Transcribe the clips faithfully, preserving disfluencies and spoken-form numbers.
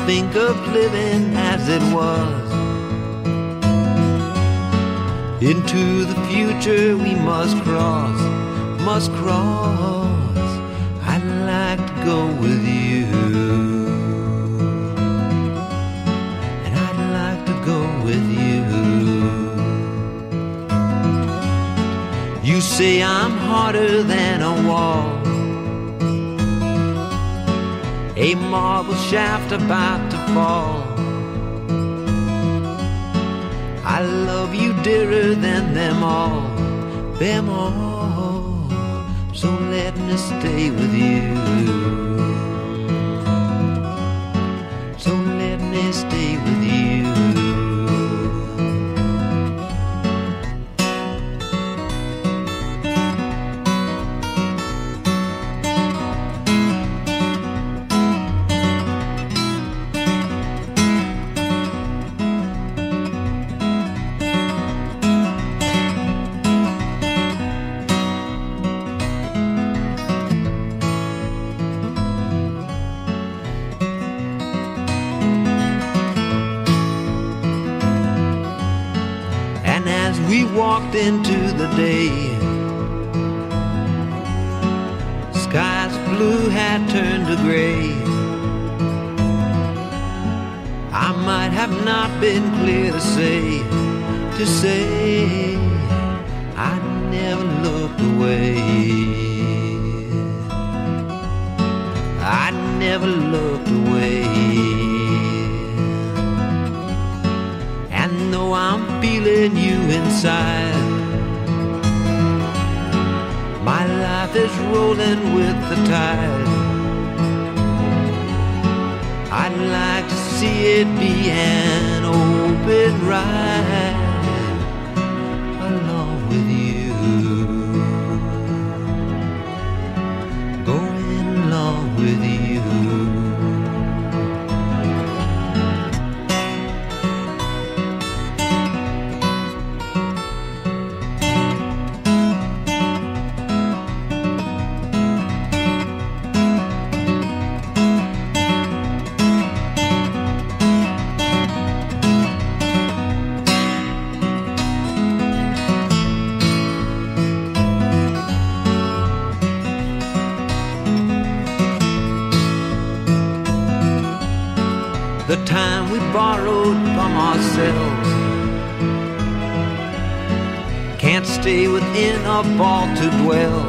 think of living as it was. Into the future we must cross, must cross. I'd like to go with you, and I'd like to go with you. You say I'm harder than a wall, a marble shaft about to fall. I love you dearer than them all, them all. So let me stay with you, so let me stay with you. We walked into the day, sky's blue had turned to gray. I might have not been clear to say, to say I never looked away. I never looked away. And though I'm feeling you inside, my life is rolling with the tide. I'd like to see it be an open ride along with you, going along with you. The time we borrowed from ourselves can't stay within a vault to dwell,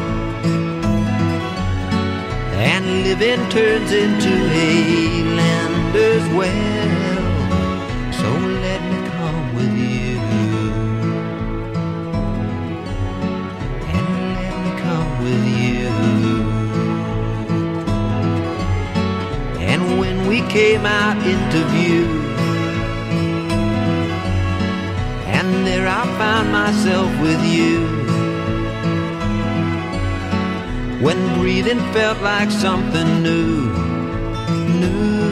and living turns into a lander's well. So let me come with you, and let me come with you. And when we came out into view, and there I found myself with you, when breathing felt like something new, new.